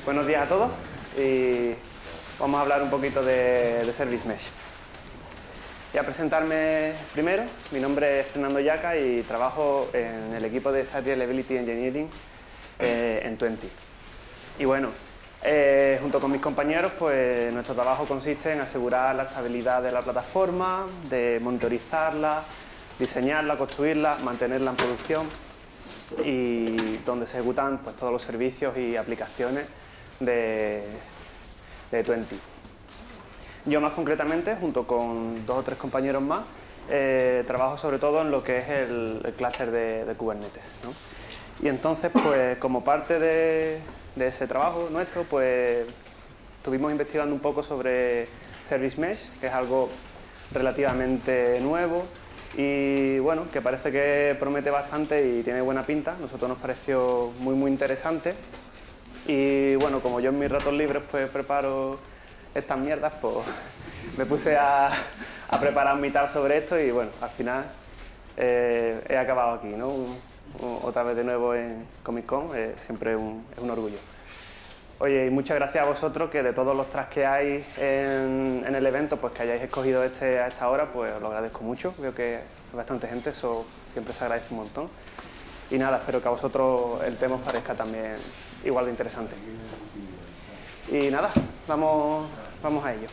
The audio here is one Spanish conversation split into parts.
Buenos días a todos y vamos a hablar un poquito de Service Mesh. Voy a presentarme primero. Mi nombre es Fernando Yaca y trabajo en el equipo de Site Reliability Engineering en Twenty. Y bueno, junto con mis compañeros, pues nuestro trabajo consiste en asegurar la estabilidad de la plataforma, de monitorizarla, diseñarla, construirla, mantenerla en producción y donde se ejecutan pues todos los servicios y aplicaciones de Twenty. Yo más concretamente, junto con 2 o 3 compañeros más, trabajo sobre todo en lo que es el clúster de Kubernetes, ¿no? Y entonces, pues como parte de ese trabajo nuestro, pues estuvimos investigando un poco sobre Service Mesh, que es algo relativamente nuevo y bueno, que parece que promete bastante y tiene buena pinta. A nosotros nos pareció muy interesante y bueno, como yo en mis ratos libres pues preparo estas mierdas, pues me puse a preparar mi tab sobre esto y bueno, al final he acabado aquí, ¿no? Otra vez de nuevo en Comic Con, siempre es un orgullo. Oye, y muchas gracias a vosotros, que de todos los tracks que hay en el evento, pues que hayáis escogido a esta hora, pues os lo agradezco mucho. Veo que hay bastante gente, eso siempre se agradece un montón. Y nada, espero que a vosotros el tema os parezca también igual de interesante. Y nada, vamos a ello.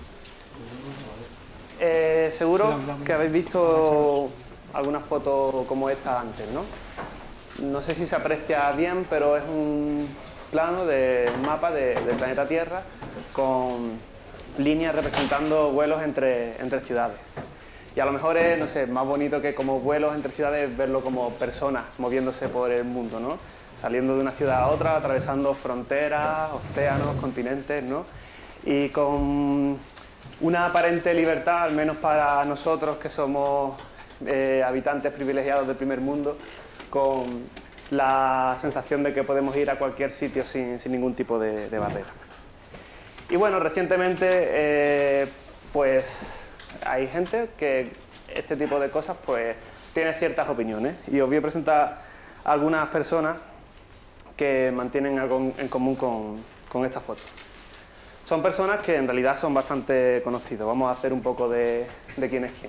Seguro que habéis visto alguna foto como esta antes, ¿no? No sé si se aprecia bien, pero es un plano de un mapa del planeta Tierra con líneas representando vuelos entre ciudades. Y a lo mejor es, no sé, más bonito que como vuelos entre ciudades verlo como personas moviéndose por el mundo, ¿no? Saliendo de una ciudad a otra, atravesando fronteras, océanos, continentes, ¿no? Y con una aparente libertad, al menos para nosotros que somos habitantes privilegiados del primer mundo, con la sensación de que podemos ir a cualquier sitio sin ningún tipo de barrera. Y bueno, recientemente pues hay gente que este tipo de cosas pues tiene ciertas opiniones y os voy a presentar a algunas personas que mantienen algo en común con esta foto. Son personas que en realidad son bastante conocidos. Vamos a hacer un poco de quién es quién.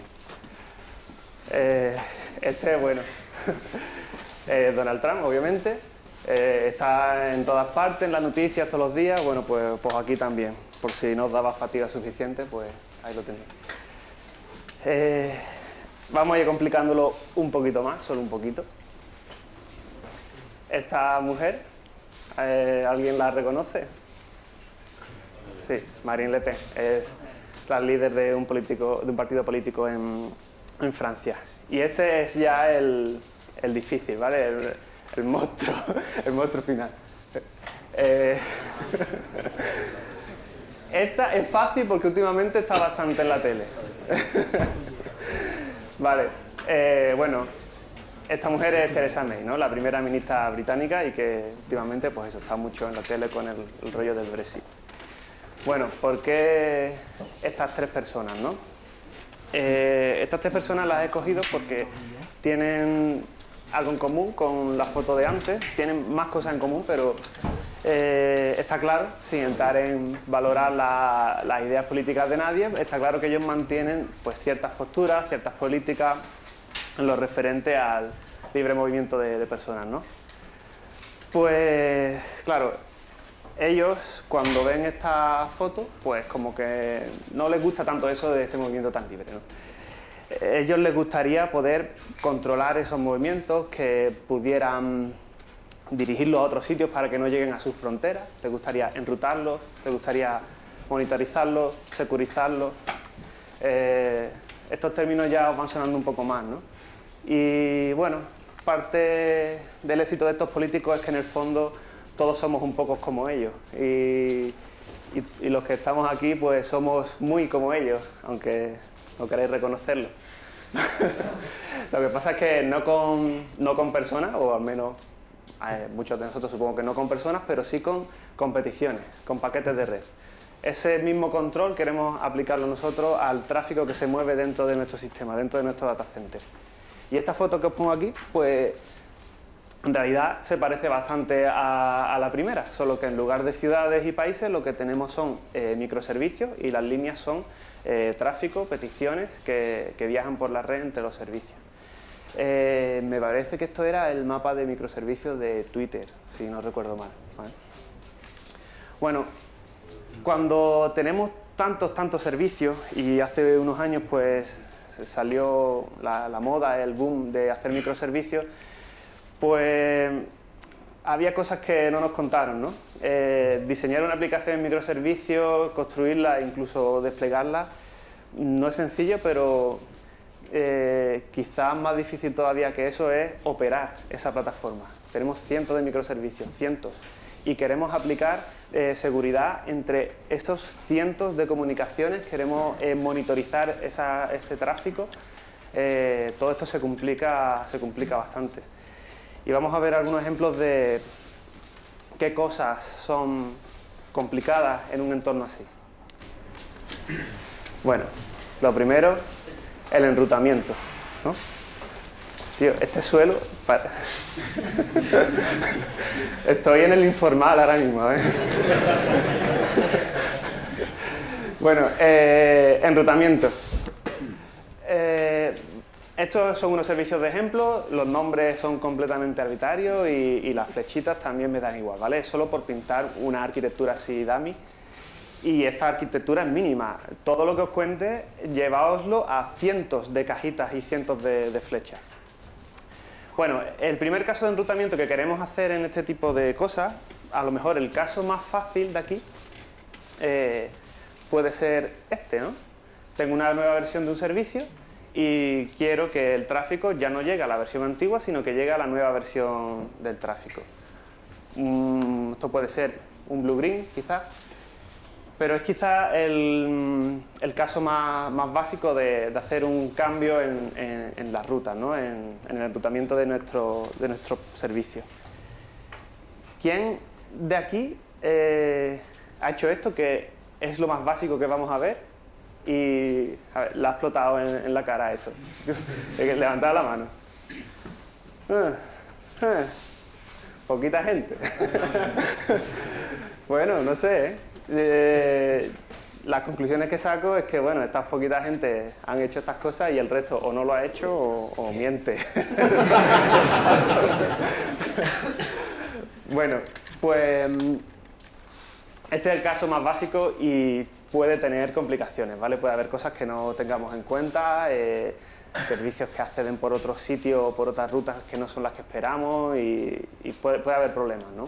Bueno, Donald Trump, obviamente. Está en todas partes, en las noticias todos los días. Bueno, pues aquí también. Por si no os daba fatiga suficiente, pues ahí lo tenéis. Vamos a ir complicándolo un poquito más, solo un poquito. Esta mujer, ¿alguien la reconoce? Sí, Marine Le Pen, es la líder de un partido político en Francia. Y este es ya el difícil, ¿vale? El monstruo, el monstruo final. Esta es fácil porque últimamente está bastante en la tele. Vale, bueno, esta mujer es Theresa May, ¿no? La primera ministra británica y que últimamente pues eso, está mucho en la tele con el rollo del Brexit. Bueno, ¿por qué estas 3 personas, no? Estas 3 personas las he escogido porque tienen algo en común con la foto de antes, tienen más cosas en común, pero está claro, sin entrar en valorar las ideas políticas de nadie, está claro que ellos mantienen pues ciertas posturas, ciertas políticas en lo referente al libre movimiento de personas, ¿no? Pues claro, ellos cuando ven esta foto, pues como que no les gusta tanto eso de ese movimiento tan libre, ¿no? A ellos les gustaría poder controlar esos movimientos, que pudieran dirigirlos a otros sitios para que no lleguen a sus fronteras, les gustaría enrutarlos, les gustaría monitorizarlos, securizarlos. Estos términos ya os van sonando un poco más, ¿no? Y bueno, parte del éxito de estos políticos es que en el fondo todos somos un poco como ellos y los que estamos aquí pues somos muy como ellos, aunque no queréis reconocerlo. Lo que pasa es que no con personas, o al menos muchos de nosotros supongo que no con personas, pero sí con competiciones, con paquetes de red. Ese mismo control queremos aplicarlo nosotros al tráfico que se mueve dentro de nuestro sistema, dentro de nuestro data center. Y esta foto que os pongo aquí, pues En realidad se parece bastante a la primera, solo que en lugar de ciudades y países lo que tenemos son microservicios y las líneas son tráfico, peticiones que viajan por la red entre los servicios. Me parece que esto era el mapa de microservicios de Twitter, si no recuerdo mal, ¿vale? Bueno, cuando tenemos tantos servicios, y hace unos años pues salió la moda, el boom de hacer microservicios, pues había cosas que no nos contaron, ¿no? Diseñar una aplicación en microservicios, construirla e incluso desplegarla no es sencillo, pero quizás más difícil todavía que eso es operar esa plataforma. Tenemos cientos de microservicios, cientos, y queremos aplicar seguridad entre estos cientos de comunicaciones, queremos monitorizar ese tráfico. Todo esto se complica bastante. Y vamos a ver algunos ejemplos de qué cosas son complicadas en un entorno así. Bueno, lo primero, el enrutamiento, ¿no? Tío, este suelo... Estoy en el informal ahora mismo, ¿eh? Bueno, enrutamiento. Estos son unos servicios de ejemplo, los nombres son completamente arbitrarios y las flechitas también me dan igual, ¿vale? Es solo por pintar una arquitectura así dummy. Y esta arquitectura es mínima. Todo lo que os cuente, lleváoslo a cientos de cajitas y cientos de flechas. Bueno, el primer caso de enrutamiento que queremos hacer en este tipo de cosas, a lo mejor el caso más fácil de aquí, puede ser este, ¿no? Tengo una nueva versión de un servicio y quiero que el tráfico ya no llegue a la versión antigua, sino que llegue a la nueva versión del tráfico. Esto puede ser un blue-green, quizás, pero es quizás el caso más básico de hacer un cambio en las rutas, ¿no? En el enrutamiento de nuestro servicio. ¿Quién de aquí ha hecho esto, que es lo más básico que vamos a ver? Y a ver, le ha explotado en la cara esto. Levantad la mano. Poquita gente. Bueno, no sé, las conclusiones que saco es que, bueno, estas poquita gente han hecho estas cosas y el resto o no lo ha hecho o miente. Exacto. Bueno, pues este es el caso más básico y puede tener complicaciones, ¿vale? Puede haber cosas que no tengamos en cuenta, servicios que acceden por otros sitios o por otras rutas que no son las que esperamos y puede haber problemas, ¿no?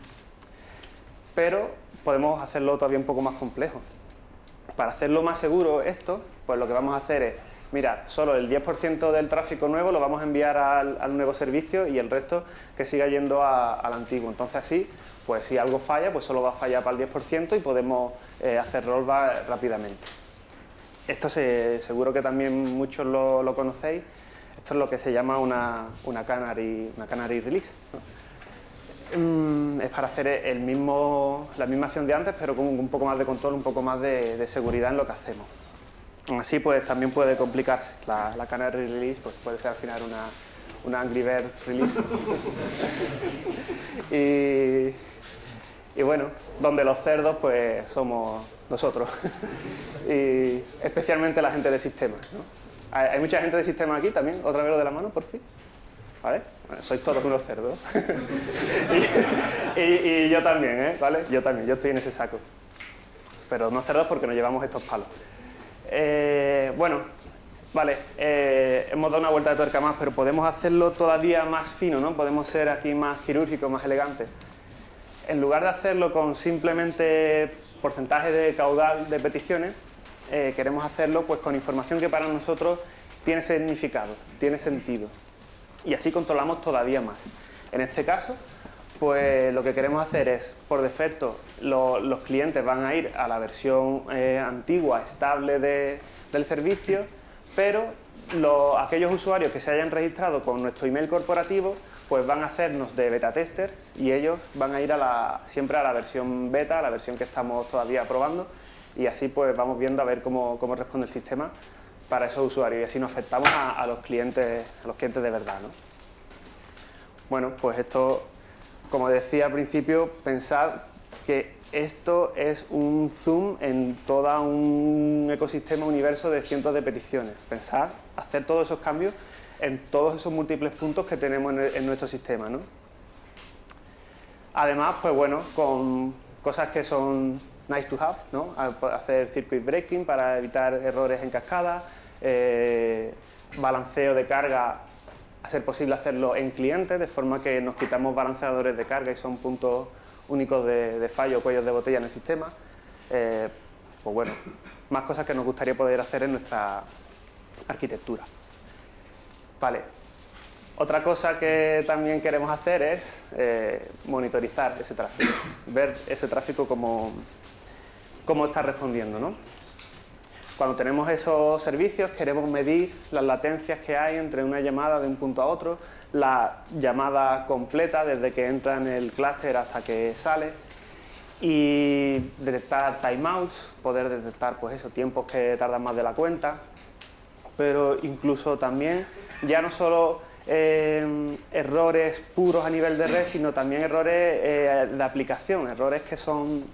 Pero podemos hacerlo todavía un poco más complejo. Para hacerlo más seguro esto, pues lo que vamos a hacer es, mira, solo el 10% del tráfico nuevo lo vamos a enviar al nuevo servicio y el resto que siga yendo al antiguo. Entonces así, pues si algo falla, pues solo va a fallar para el 10% y podemos hacer rollback rápidamente. Esto seguro que también muchos lo conocéis. Esto es lo que se llama una canary release, ¿no? Es para hacer la misma acción de antes, pero con un poco más de control, un poco más de seguridad en lo que hacemos. Así pues también puede complicarse. La canary release pues, puede ser al final una Angry Bird release. Y bueno, donde los cerdos pues somos nosotros. Y especialmente la gente de sistemas, ¿no? ¿Hay mucha gente de sistemas aquí también? ¿Otra vez lo de la mano, por fin? ¿Vale? Bueno, sois todos unos cerdos. y yo también, ¿eh? ¿Vale? Yo también, yo estoy en ese saco. Pero no cerdos porque nos llevamos estos palos. Bueno, vale, hemos dado una vuelta de tuerca más, pero podemos hacerlo todavía más fino, ¿no? Podemos ser aquí más quirúrgicos, más elegantes. En lugar de hacerlo con simplemente porcentaje de caudal de peticiones, queremos hacerlo pues con información que para nosotros tiene significado, tiene sentido. Y así controlamos todavía más. En este caso, pues lo que queremos hacer es, por defecto, los clientes van a ir a la versión antigua, estable del servicio, pero aquellos usuarios que se hayan registrado con nuestro email corporativo, pues van a hacernos de beta testers y ellos van a ir siempre a la versión beta, a la versión que estamos todavía probando, y así pues vamos viendo a ver cómo responde el sistema para esos usuarios y así nos afectamos a los clientes de verdad, ¿no? Bueno, pues esto, como decía al principio, pensar que esto es un zoom en todo un ecosistema, universo de cientos de peticiones. Pensar, hacer todos esos cambios en todos esos múltiples puntos que tenemos en nuestro sistema, ¿no? Además, pues bueno, con cosas que son nice to have, ¿no? Hacer circuit breaking para evitar errores en cascada, balanceo de carga, a ser posible hacerlo en cliente, de forma que nos quitamos balanceadores de carga y son puntos únicos de fallo o cuellos de botella en el sistema. Pues bueno, más cosas que nos gustaría poder hacer en nuestra arquitectura. Vale. Otra cosa que también queremos hacer es monitorizar ese tráfico, ver ese tráfico cómo está respondiendo, ¿no? Cuando tenemos esos servicios queremos medir las latencias que hay entre una llamada de un punto a otro, la llamada completa desde que entra en el clúster hasta que sale y detectar timeouts, poder detectar pues eso, tiempos que tardan más de la cuenta, pero incluso también ya no solo errores puros a nivel de red, sino también errores de aplicación, errores que son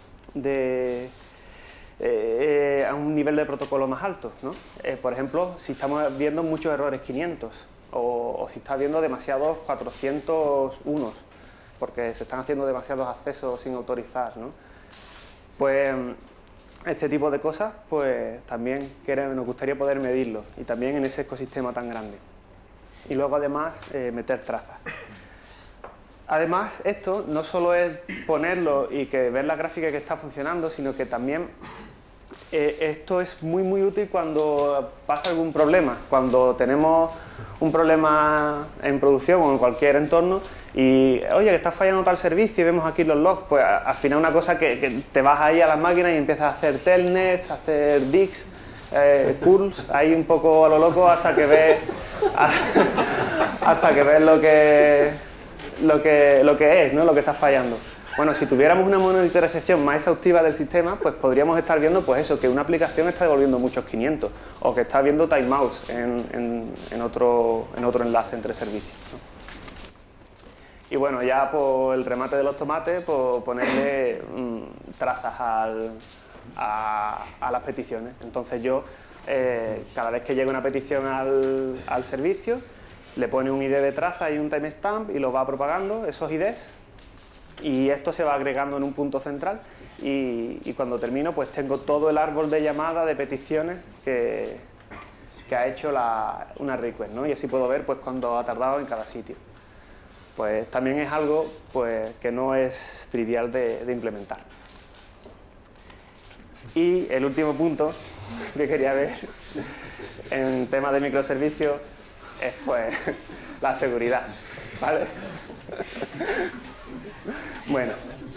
a un nivel de protocolo más alto, ¿no? Por ejemplo, si estamos viendo muchos errores 500 o si está viendo demasiados 401, porque se están haciendo demasiados accesos sin autorizar, ¿no? Pues este tipo de cosas pues también nos gustaría poder medirlo y también en ese ecosistema tan grande. Y luego además meter trazas. Además, esto no solo es ponerlo y que ver la gráfica que está funcionando, sino que también esto es muy útil cuando pasa algún problema, cuando tenemos un problema en producción o en cualquier entorno y, oye, que está fallando tal servicio y vemos aquí los logs, pues al final una cosa que te vas ahí a las máquinas y empiezas a hacer telnets, a hacer digs, curls, ahí un poco a lo loco hasta que ves lo que es, ¿no? Lo que está fallando. Bueno, si tuviéramos una monitorización más exhaustiva del sistema, pues podríamos estar viendo pues eso, que una aplicación está devolviendo muchos 500 o que está viendo timeouts en otro enlace entre servicios, ¿no? Y bueno, ya por el remate de los tomates, pues ponerle trazas a las peticiones. Entonces yo, cada vez que llega una petición al servicio, le pone un ID de traza y un timestamp y lo va propagando, esos IDs, y esto se va agregando en un punto central y cuando termino pues tengo todo el árbol de llamada de peticiones que ha hecho una request, ¿no? Y así puedo ver pues cuándo ha tardado en cada sitio. Pues también es algo pues que no es trivial de implementar. Y el último punto que quería ver en temas de microservicios es pues la seguridad, ¿vale? Bueno,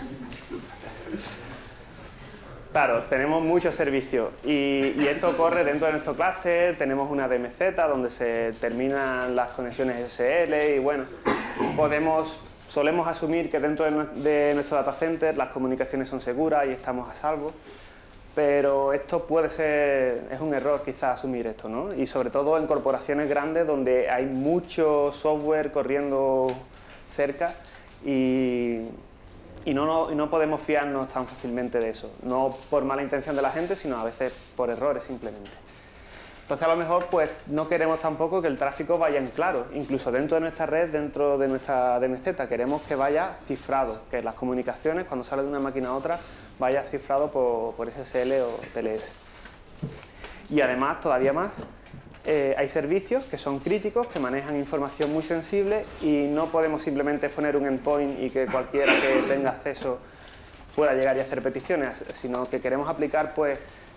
claro, tenemos muchos servicios y esto corre dentro de nuestro clúster, tenemos una DMZ donde se terminan las conexiones SSL y bueno, solemos asumir que dentro de nuestro data center las comunicaciones son seguras y estamos a salvo, pero esto es un error quizás asumir esto, ¿no? Y sobre todo en corporaciones grandes donde hay mucho software corriendo cerca y no podemos fiarnos tan fácilmente de eso, no por mala intención de la gente, sino a veces por errores simplemente. Entonces a lo mejor pues no queremos tampoco que el tráfico vaya en claro, incluso dentro de nuestra red, dentro de nuestra DMZ, queremos que vaya cifrado, que las comunicaciones cuando sale de una máquina a otra vaya cifrado por SSL o TLS. Y además, todavía más, hay servicios que son críticos, que manejan información muy sensible y no podemos simplemente poner un endpoint y que cualquiera que tenga acceso pueda llegar y hacer peticiones, sino que queremos aplicar pues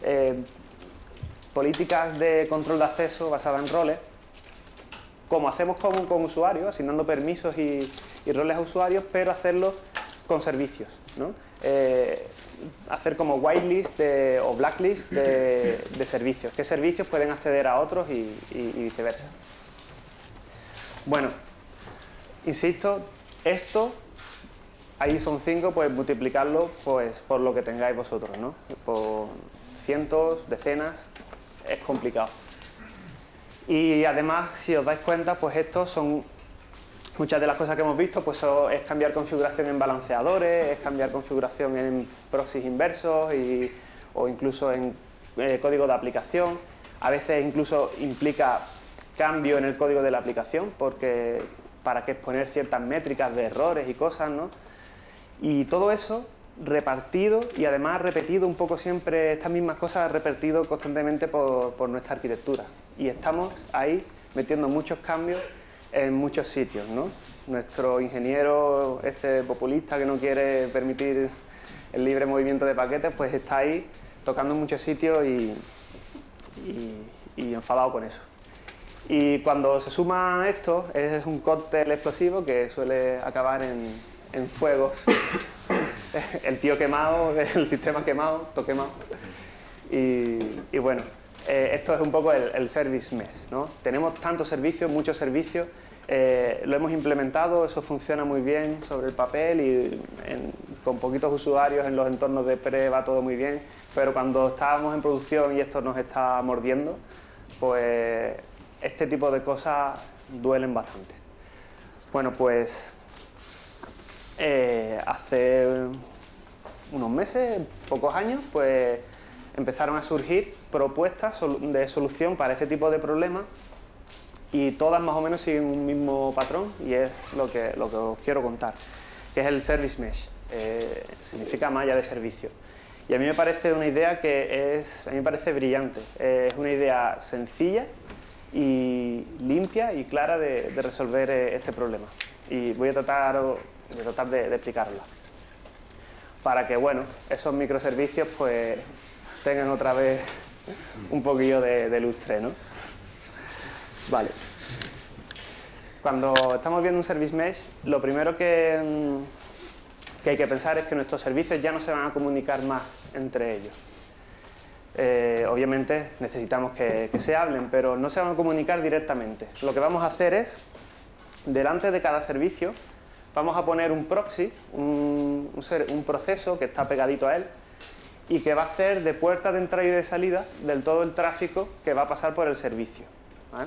políticas de control de acceso basadas en roles, como hacemos con usuarios, asignando permisos y roles a usuarios, pero hacerlo con servicios, ¿no? Hacer como whitelist o blacklist de servicios. ¿Qué servicios pueden acceder a otros y viceversa? Bueno, insisto, esto, ahí son 5, pues multiplicarlo pues, por lo que tengáis vosotros, ¿no? Por cientos, decenas, es complicado. Y además, si os dais cuenta, pues estos son Muchas de las cosas que hemos visto pues, es cambiar configuración en balanceadores, es cambiar configuración en proxies inversos o incluso en código de aplicación. A veces incluso implica cambio en el código de la aplicación para que exponer ciertas métricas de errores y cosas, ¿no? Y todo eso repartido y además repetido un poco siempre, estas mismas cosas repetido constantemente por nuestra arquitectura. Y estamos ahí metiendo muchos cambios en muchos sitios, ¿no? Nuestro ingeniero populista que no quiere permitir el libre movimiento de paquetes, pues está ahí tocando en muchos sitios y enfadado con eso. Y cuando se suma esto, es un cóctel explosivo que suele acabar en fuegos. El tío quemado, el sistema quemado, todo quemado. Y bueno, esto es un poco el service mesh, ¿no? Tenemos tantos servicios, muchos servicios, lo hemos implementado, eso funciona muy bien sobre el papel y con poquitos usuarios en los entornos de pre va todo muy bien, pero cuando estábamos en producción y esto nos está mordiendo, pues este tipo de cosas duelen bastante. Bueno, pues hace unos meses, pocos años, pues empezaron a surgir propuestas de solución para este tipo de problemas y todas más o menos siguen un mismo patrón y es lo que os quiero contar, que es el Service Mesh, significa malla de servicio. Y a mí me parece una idea a mí me parece brillante, es una idea sencilla y limpia y clara de resolver este problema. Y voy a tratar de explicarla. Para que, bueno, esos microservicios pues tengan otra vez un poquillo de lustre, ¿no? Vale. Cuando estamos viendo un Service Mesh, lo primero que hay que pensar es que nuestros servicios ya no se van a comunicar más entre ellos. Obviamente necesitamos que se hablen, pero no se van a comunicar directamente. Lo que vamos a hacer es, delante de cada servicio, vamos a poner un proxy, un proceso que está pegadito a él y que va a hacer de puerta de entrada y de salida del todo el tráfico que va a pasar por el servicio, ¿vale?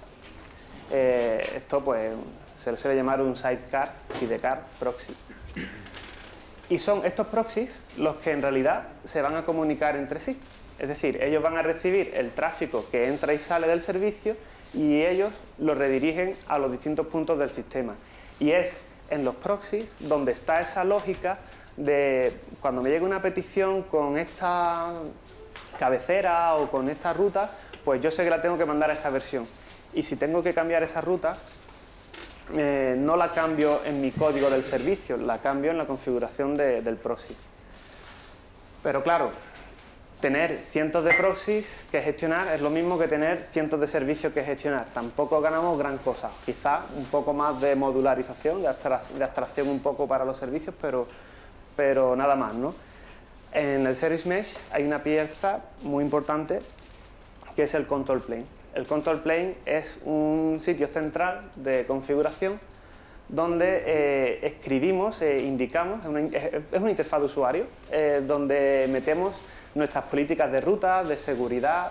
Esto pues se le suele llamar un sidecar proxy. Y son estos proxies los que en realidad se van a comunicar entre sí. Es decir, ellos van a recibir el tráfico que entra y sale del servicio y ellos lo redirigen a los distintos puntos del sistema. Y es en los proxies donde está esa lógica de cuando me llega una petición con esta cabecera o con esta ruta, pues yo sé que la tengo que mandar a esta versión. Y si tengo que cambiar esa ruta, no la cambio en mi código del servicio, la cambio en la configuración del proxy. Pero claro, tener cientos de proxies que gestionar es lo mismo que tener cientos de servicios que gestionar. Tampoco ganamos gran cosa. Quizás un poco más de modularización, de abstracción un poco para los servicios, pero nada más, ¿no? En el Service Mesh hay una pieza muy importante que es el Control Plane. El Control Plane es un sitio central de configuración donde escribimos, indicamos, es una interfaz de usuario, donde metemos nuestras políticas de ruta, de seguridad,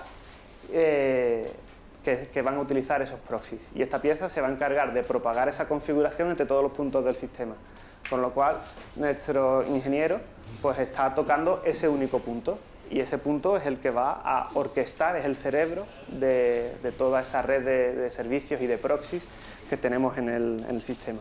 que van a utilizar esos proxies. Y esta pieza se va a encargar de propagar esa configuración entre todos los puntos del sistema. Con lo cual, nuestro ingeniero pues, está tocando ese único punto. Y ese punto es el que va a orquestar, es el cerebro de toda esa red de servicios y de proxies que tenemos en el sistema.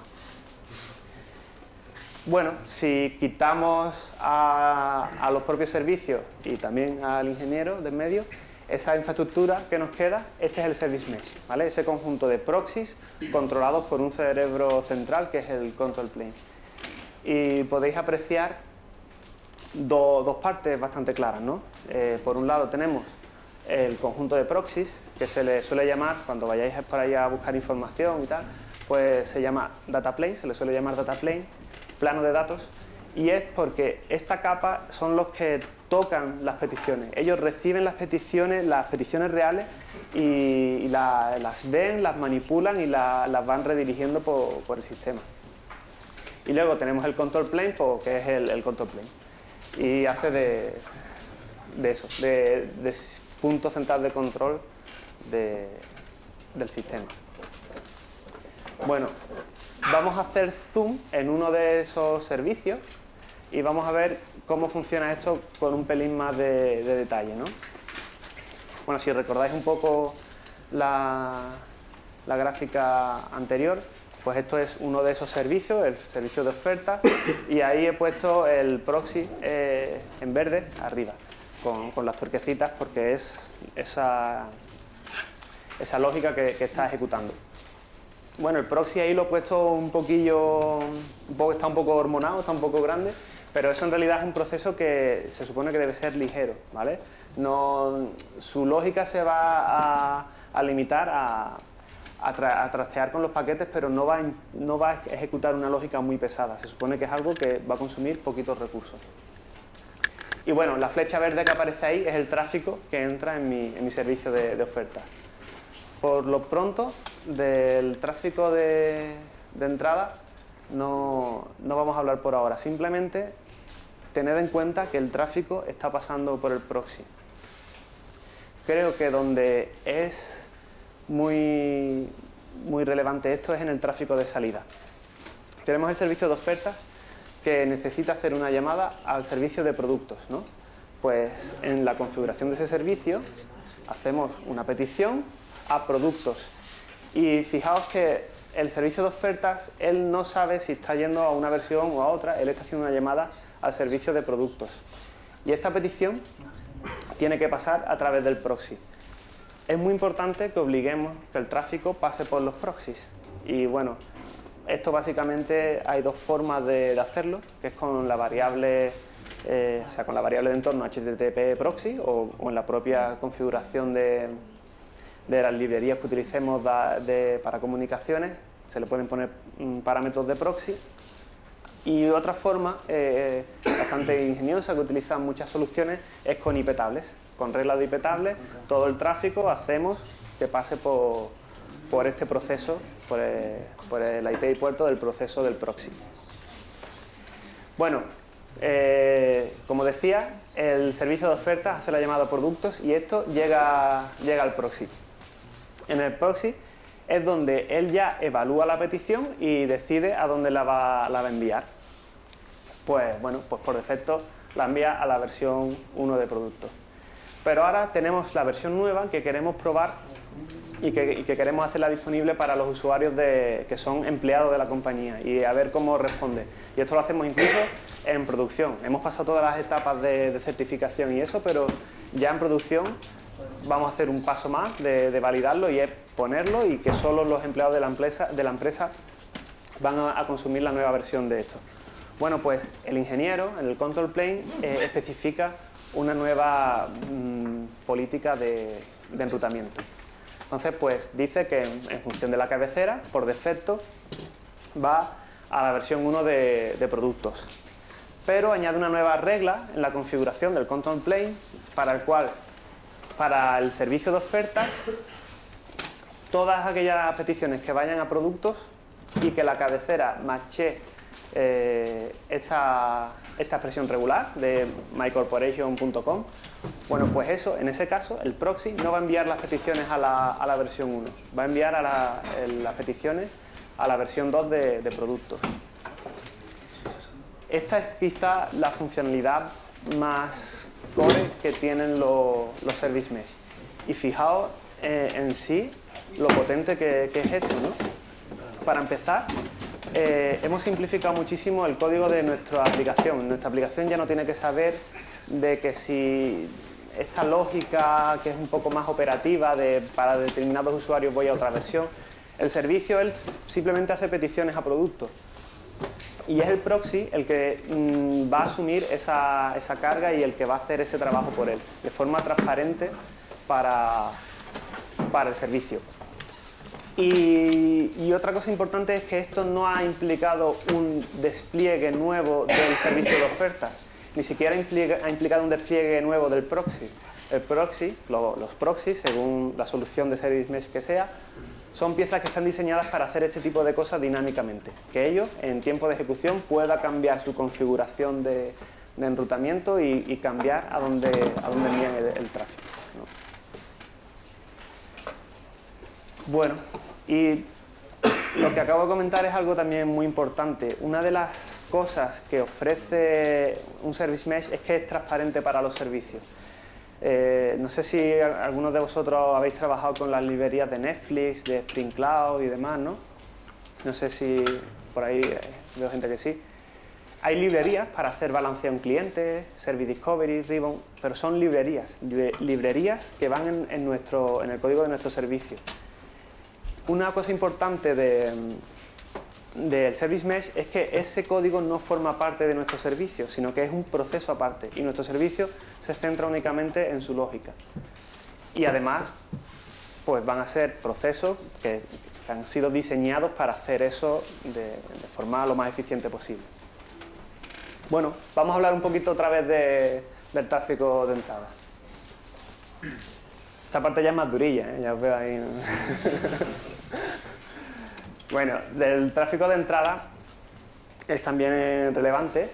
Bueno, si quitamos a los propios servicios y también al ingeniero del medio, esa infraestructura que nos queda, este es el Service Mesh, ¿vale? Ese conjunto de proxies controlados por un cerebro central que es el Control Plane. Y podéis apreciar dos partes bastante claras, ¿no? Por un lado tenemos el conjunto de proxies, que se le suele llamar, cuando vayáis por ahí a buscar información y tal, pues se llama Data Plane, se le suele llamar Data Plane, plano de datos, y es porque esta capa son los que tocan las peticiones. Ellos reciben las peticiones reales y las ven, las manipulan y las van redirigiendo por el sistema. Y luego tenemos el Control Plane, pues, que es el Control Plane. Y hace de eso, de punto central de control del sistema. Bueno, vamos a hacer zoom en uno de esos servicios y vamos a ver cómo funciona esto con un pelín más de detalle, ¿no? Bueno, si recordáis un poco la gráfica anterior, pues esto es uno de esos servicios, el servicio de oferta, y ahí he puesto el proxy en verde arriba, con las tuerquecitas, porque es esa lógica que está ejecutando. Bueno, el proxy ahí lo he puesto un poquillo, está un poco hormonado, está un poco grande, pero eso en realidad es un proceso que se supone que debe ser ligero, ¿vale? No, su lógica se va a limitar a trastear con los paquetes, pero no va a ejecutar una lógica muy pesada. Se supone que es algo que va a consumir poquitos recursos. Y bueno, la flecha verde que aparece ahí es el tráfico que entra en mi servicio de oferta. Por lo pronto, del tráfico de entrada no vamos a hablar por ahora. Simplemente tened en cuenta que el tráfico está pasando por el proxy. Creo que donde es muy relevante esto es en el tráfico de salida. Tenemos el servicio de ofertas que necesita hacer una llamada al servicio de productos, ¿no? Pues en la configuración de ese servicio hacemos una petición a productos y fijaos que el servicio de ofertas, él no sabe si está yendo a una versión o a otra, él está haciendo una llamada al servicio de productos y esta petición tiene que pasar a través del proxy. Es muy importante que obliguemos que el tráfico pase por los proxies y bueno, esto básicamente hay dos formas de hacerlo, que es con la variable con la variable de entorno HTTP proxy o en la propia configuración de las librerías que utilicemos para comunicaciones, se le pueden poner parámetros de proxy. Y otra forma bastante ingeniosa que utilizan muchas soluciones es con IP tables. Con reglas de IP tables, todo el tráfico hacemos que pase por este proceso, por la IP y puerto del proceso del proxy. Bueno, como decía, el servicio de ofertas hace la llamada a productos y esto llega al proxy. En el proxy es donde él ya evalúa la petición y decide a dónde la va a enviar. Pues bueno, pues por defecto la envía a la versión 1 de producto. Pero ahora tenemos la versión nueva que queremos probar y que queremos hacerla disponible para los usuarios que son empleados de la compañía y a ver cómo responde. Y esto lo hacemos incluso en producción. Hemos pasado todas las etapas de certificación y eso, pero ya en producción vamos a hacer un paso más de validarlo y es ponerlo y que solo los empleados de la empresa van a consumir la nueva versión de esto. Bueno, pues el ingeniero en el control plane especifica una nueva política de enrutamiento. Entonces, pues dice que en función de la cabecera, por defecto, va a la versión 1 de productos. Pero añade una nueva regla en la configuración del control plane para el cual, para el servicio de ofertas, todas aquellas peticiones que vayan a productos y que la cabecera matche esta expresión regular de mycorporation.com, bueno, pues eso, en ese caso, el proxy no va a enviar las peticiones a la versión 1, va a enviar las peticiones a la versión 2 de productos. Esta es quizá la funcionalidad más core que tienen los Service Mesh. Y fijaos en sí lo potente que es esto, ¿no? Para empezar, hemos simplificado muchísimo el código de nuestra aplicación. Nuestra aplicación ya no tiene que saber de que si esta lógica que es un poco más operativa para determinados usuarios voy a otra versión. El servicio él simplemente hace peticiones a productos. Y es el proxy el que va a asumir esa carga y el que va a hacer ese trabajo por él, de forma transparente para el servicio. Y otra cosa importante es que esto no ha implicado un despliegue nuevo del servicio de oferta, ni siquiera ha implicado un despliegue nuevo del proxy. El proxy, los proxies, según la solución de Service Mesh que sea, son piezas que están diseñadas para hacer este tipo de cosas dinámicamente, que ellos en tiempo de ejecución pueda cambiar su configuración de enrutamiento y cambiar a dónde envían el tráfico, ¿no? Bueno, y Lo que acabo de comentar es algo también muy importante. Una de las cosas que ofrece un Service Mesh es que es transparente para los servicios. No sé si algunos de vosotros habéis trabajado con las librerías de Netflix, de Spring Cloud y demás, ¿no? No sé si por ahí veo gente que sí. Hay librerías para hacer balanceo en cliente, Service Discovery, Ribbon, pero son librerías que van en el código de nuestro servicio. Una cosa importante del Service Mesh es que ese código no forma parte de nuestro servicio, sino que es un proceso aparte y nuestro servicio se centra únicamente en su lógica. Y además, pues van a ser procesos que han sido diseñados para hacer eso de forma lo más eficiente posible. Bueno, vamos a hablar un poquito otra vez del tráfico de entrada. Esta parte ya es más durilla, ya os veo ahí. Bueno, del tráfico de entrada es también relevante.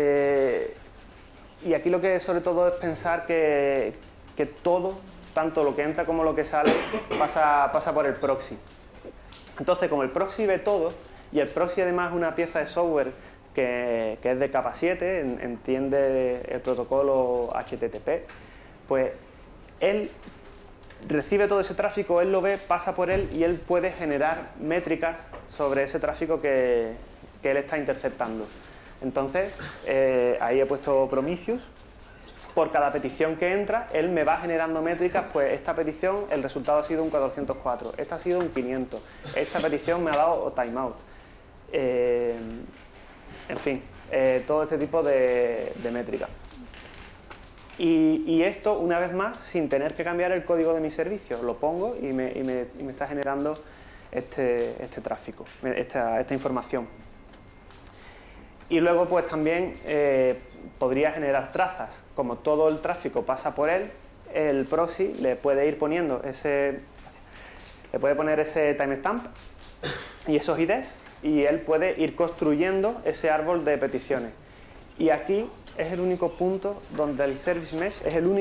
Y aquí lo que sobre todo es pensar que todo, tanto lo que entra como lo que sale, pasa por el proxy. Entonces, como el proxy ve todo, y el proxy además es una pieza de software que es de capa 7, entiende el protocolo HTTP, pues él recibe todo ese tráfico, él lo ve, pasa por él y él puede generar métricas sobre ese tráfico que él está interceptando. Entonces, ahí he puesto Prometheus. Por cada petición que entra, él me va generando métricas, pues esta petición, el resultado ha sido un 404, esta ha sido un 500, esta petición me ha dado timeout. En fin, todo este tipo de métricas. Y esto, una vez más, sin tener que cambiar el código de mi servicio. Lo pongo y me está generando este tráfico, esta información. Y luego, pues también podría generar trazas. Como todo el tráfico pasa por él, el proxy le puede ir poniendo ese timestamp y esos IDs, y él puede ir construyendo ese árbol de peticiones. Y aquí es el único punto donde el Service Mesh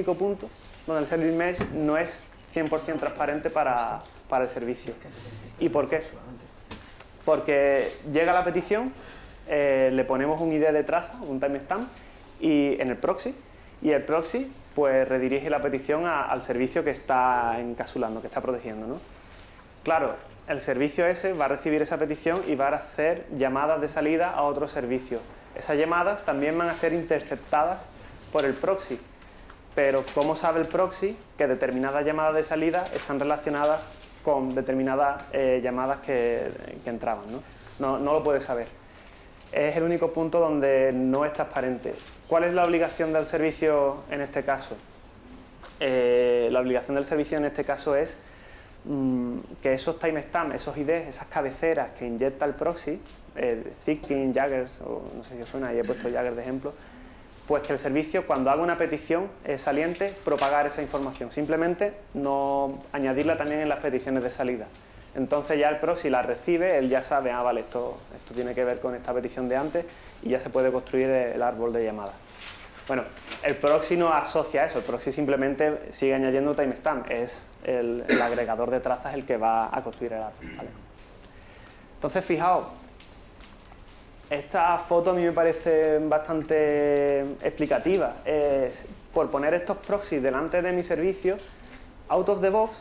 no es 100% transparente para el servicio. ¿Y por qué? Porque llega la petición, le ponemos un ID de traza, un timestamp, y en el proxy, y el proxy pues redirige la petición al servicio que está encapsulando, que está protegiendo, ¿no? Claro, el servicio ese va a recibir esa petición y va a hacer llamadas de salida a otro servicio. Esas llamadas también van a ser interceptadas por el proxy, pero ¿cómo sabe el proxy que determinadas llamadas de salida están relacionadas con determinadas llamadas que entraban, ¿no? No lo puede saber. Es el único punto donde no es transparente. ¿Cuál es la obligación del servicio en este caso? La obligación del servicio en este caso es que esos timestamps, esos IDs, esas cabeceras que inyecta el proxy, Zipkin, Jagger, o no sé si os suena, ahí he puesto Jagger de ejemplo, pues que el servicio, cuando haga una petición saliente, propagar esa información, simplemente no añadirla también en las peticiones de salida. Entonces ya el proxy la recibe, él ya sabe, vale, esto tiene que ver con esta petición de antes, y ya se puede construir el árbol de llamadas. Bueno, el proxy no asocia eso, el proxy simplemente sigue añadiendo timestamp, es el agregador de trazas el que va a construir el árbol, ¿vale? Entonces, fijaos, esta foto a mí me parece bastante explicativa. Por poner estos proxies delante de mi servicio, out of the box,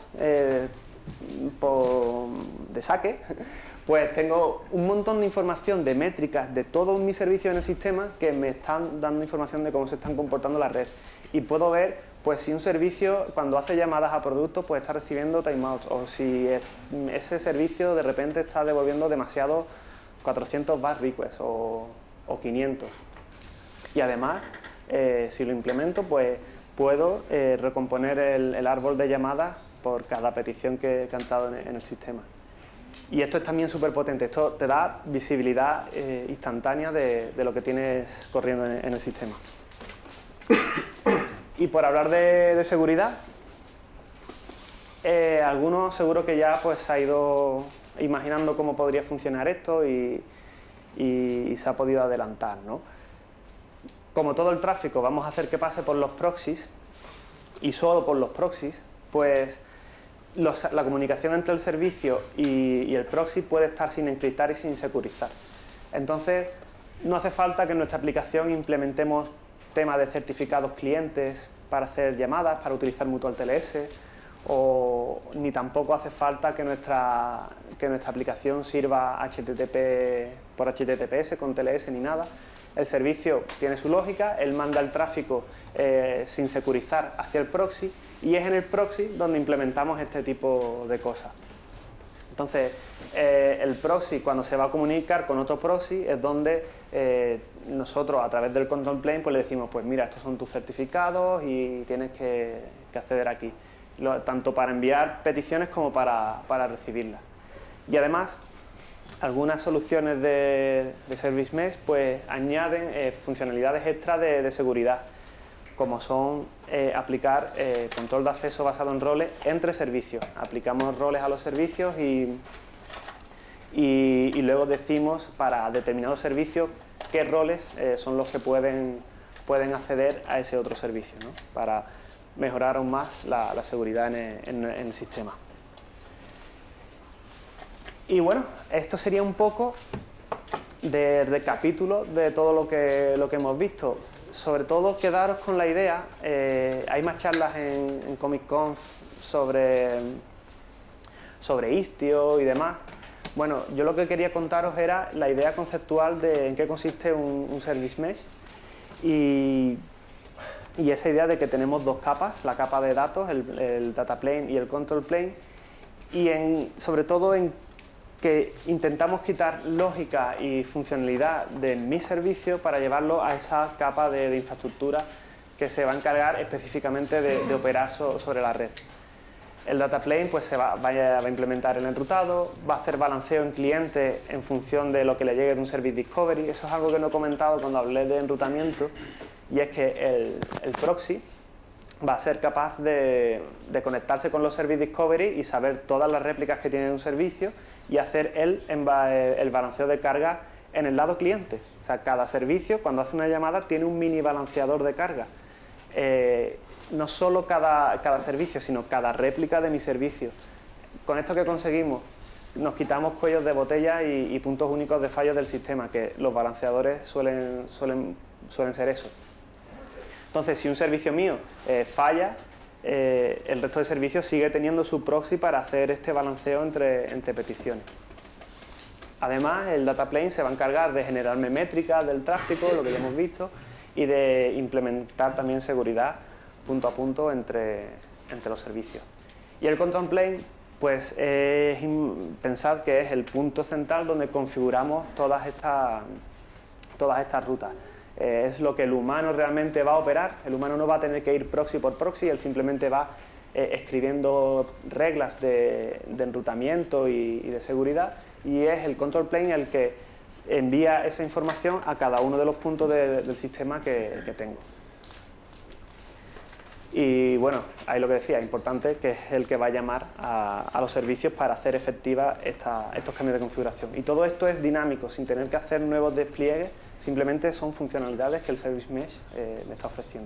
de saque, pues tengo un montón de información de métricas de todos mis servicios en el sistema que me están dando información de cómo se están comportando la red. Y puedo ver pues si un servicio, cuando hace llamadas a productos, pues está recibiendo timeouts, o si ese servicio de repente está devolviendo demasiado 400 batch requests o 500. Y además, si lo implemento, pues puedo recomponer el árbol de llamadas por cada petición que ha entrado en el sistema. Y esto es también súper potente, esto te da visibilidad instantánea de lo que tienes corriendo en el sistema. Y por hablar de seguridad, algunos seguro que ya pues ha ido imaginando cómo podría funcionar esto y se ha podido adelantar, ¿no? Como todo el tráfico vamos a hacer que pase por los proxies y solo por los proxies, pues la comunicación entre el servicio y el proxy puede estar sin encriptar y sin securizar. Entonces, no hace falta que en nuestra aplicación implementemos temas de certificados clientes para hacer llamadas, para utilizar Mutual TLS, ni tampoco hace falta que nuestra aplicación sirva por HTTPS con TLS ni nada. El servicio tiene su lógica, él manda el tráfico sin securizar hacia el proxy y es en el proxy donde implementamos este tipo de cosas. Entonces, el proxy, cuando se va a comunicar con otro proxy, es donde nosotros, a través del control plane, pues le decimos, pues mira, estos son tus certificados y tienes que acceder aquí. Tanto para enviar peticiones como para recibirlas. Y además, algunas soluciones de Service Mesh pues, añaden funcionalidades extras de seguridad, como son aplicar control de acceso basado en roles entre servicios. Aplicamos roles a los servicios y luego decimos para determinados servicios qué roles son los que pueden acceder a ese otro servicio, ¿no? Para mejorar aún más la seguridad en el sistema. Y bueno, esto sería un poco de recapítulo de todo lo que hemos visto. Sobre todo quedaros con la idea, hay más charlas en Comic Conf sobre Istio y demás. Bueno, yo lo que quería contaros era la idea conceptual de en qué consiste un Service Mesh y esa idea de que tenemos dos capas, la capa de datos, el Data Plane y el Control Plane, y sobre todo en que intentamos quitar lógica y funcionalidad de mi servicio para llevarlo a esa capa de infraestructura que se va a encargar específicamente de operar sobre la red. El Data Plane pues, va a implementar el enrutado, va a hacer balanceo en cliente en función de lo que le llegue de un Service Discovery. Eso es algo que no he comentado cuando hablé de enrutamiento, y es que el proxy va a ser capaz de conectarse con los Service Discovery y saber todas las réplicas que tiene un servicio y hacer el balanceo de carga en el lado cliente. O sea, cada servicio, cuando hace una llamada, tiene un mini balanceador de carga. No solo cada servicio, sino cada réplica de mi servicio. Con esto que conseguimos, nos quitamos cuellos de botella y puntos únicos de fallos del sistema, que los balanceadores suelen ser eso. Entonces, si un servicio mío falla, el resto de servicios sigue teniendo su proxy para hacer este balanceo entre peticiones. Además, el Data Plane se va a encargar de generarme métricas del tráfico, lo que ya hemos visto, y de implementar también seguridad punto a punto entre los servicios. Y el Control Plane, pues pensad que es el punto central donde configuramos todas estas rutas. Es lo que el humano realmente va a operar. El humano no va a tener que ir proxy por proxy, él simplemente va escribiendo reglas de enrutamiento y de seguridad, y es el Control Plane el que envía esa información a cada uno de los puntos del sistema que tengo. Y bueno, ahí lo que decía, importante, que es el que va a llamar a los servicios para hacer efectiva estos cambios de configuración. Y todo esto es dinámico, sin tener que hacer nuevos despliegues, simplemente son funcionalidades que el Service Mesh me está ofreciendo.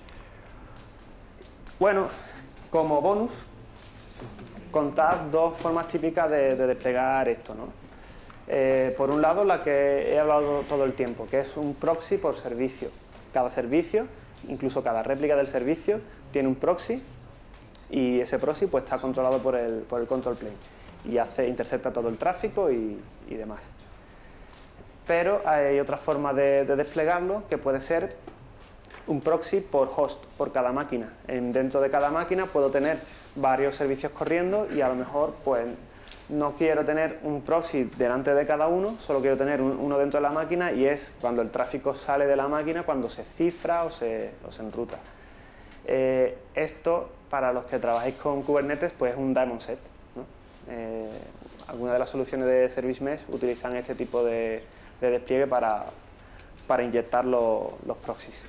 Bueno, como bonus, contad dos formas típicas de desplegar esto, ¿no? Por un lado, la que he hablado todo el tiempo, que es un proxy por servicio. Cada servicio, incluso cada réplica del servicio, tiene un proxy y ese proxy pues, está controlado por el Control Plane y intercepta todo el tráfico y demás. Pero hay otra forma de desplegarlo, que puede ser un proxy por host, por cada máquina. Dentro de cada máquina puedo tener varios servicios corriendo y a lo mejor pues, no quiero tener un proxy delante de cada uno, solo quiero tener uno dentro de la máquina, y es cuando el tráfico sale de la máquina, cuando se cifra o se enruta. Esto, para los que trabajáis con Kubernetes, pues es un daemon set, ¿no? Algunas de las soluciones de Service Mesh utilizan este tipo de despliegue para inyectar los proxies.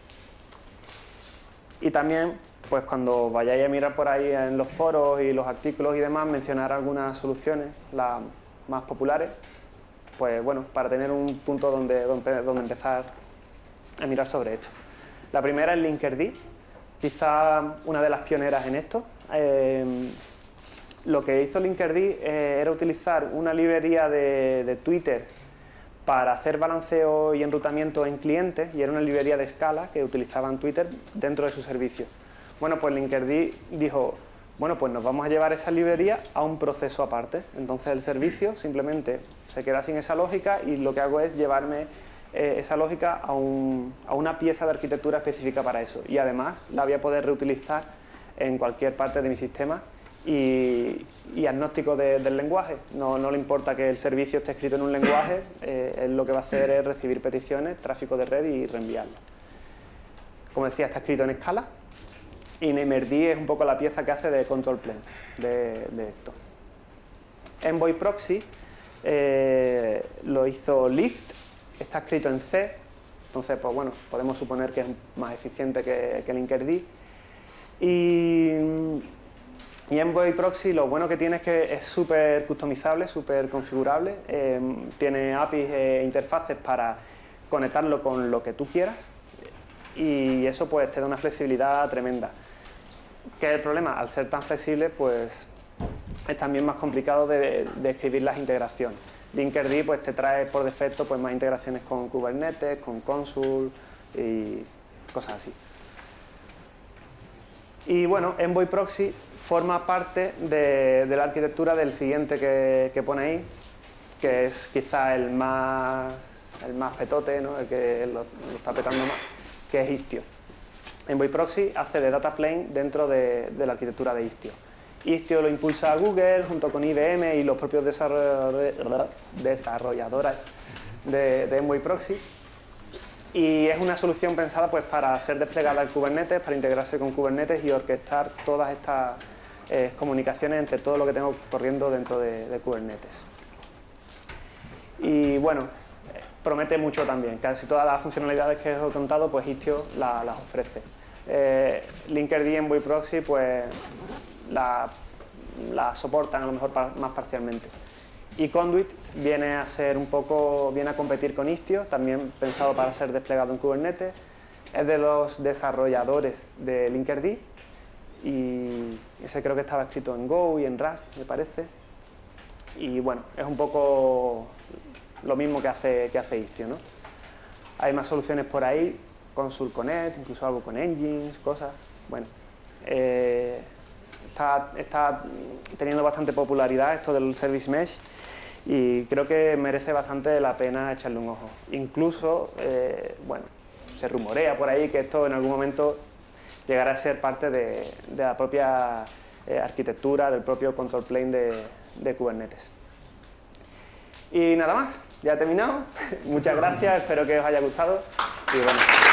Y también, pues cuando vayáis a mirar por ahí en los foros y los artículos y demás, mencionar algunas soluciones, las más populares, pues bueno, para tener un punto donde empezar a mirar sobre esto. La primera es Linkerd, quizá una de las pioneras en esto. lo que hizo Linkerd era utilizar una librería de Twitter para hacer balanceo y enrutamiento en clientes, y era una librería de escala que utilizaban Twitter dentro de su servicio. Bueno, pues Linkerd dijo, bueno, pues nos vamos a llevar esa librería a un proceso aparte. Entonces el servicio simplemente se queda sin esa lógica y lo que hago es llevarme esa lógica a una pieza de arquitectura específica para eso. Y además la voy a poder reutilizar en cualquier parte de mi sistema y agnóstico del lenguaje. No le importa que el servicio esté escrito en un lenguaje, él lo que va a hacer es recibir peticiones, tráfico de red y reenviarlo. Como decía, está escrito en escala. Y Namerd es un poco la pieza que hace de control plane de esto. Envoy Proxy lo hizo Lyft, está escrito en C, entonces pues bueno, podemos suponer que es más eficiente que Linkerd. Y Envoy Proxy lo bueno que tiene es que es súper customizable, súper configurable, tiene APIs e interfaces para conectarlo con lo que tú quieras y eso pues te da una flexibilidad tremenda. ¿Qué es el problema? Al ser tan flexible, pues es también más complicado de escribir las integraciones. Linkerd pues te trae por defecto pues más integraciones con Kubernetes, con Consul y cosas así. Y bueno, Envoy Proxy forma parte de la arquitectura del siguiente que pone ahí, que es quizá el más petote, ¿no? El que lo está petando más, que es Istio. Envoy Proxy hace de data plane dentro de la arquitectura de Istio. Istio lo impulsa Google junto con IBM y los propios desarrolladores de Envoy Proxy. Y es una solución pensada pues, para ser desplegada en Kubernetes, para integrarse con Kubernetes y orquestar todas estas comunicaciones entre todo lo que tengo corriendo dentro de Kubernetes. Y bueno, promete mucho también. Casi todas las funcionalidades que os he contado, pues Istio las ofrece. Linkerd y Envoy Proxy pues la soportan a lo mejor más parcialmente. Y Conduit viene a competir con Istio, también pensado para ser desplegado en Kubernetes. Es de los desarrolladores de Linkerd y ese creo que estaba escrito en Go y en Rust, me parece. Y bueno, es un poco lo mismo que hace Istio, ¿no? Hay más soluciones por ahí, Consul Connect, incluso algo con engines, cosas. Bueno, está teniendo bastante popularidad esto del Service Mesh y creo que merece bastante la pena echarle un ojo. Incluso, bueno, se rumorea por ahí que esto en algún momento llegará a ser parte de la propia arquitectura, del propio control plane de Kubernetes. Y nada más, ya he terminado. Muchas gracias, espero que os haya gustado. Y bueno.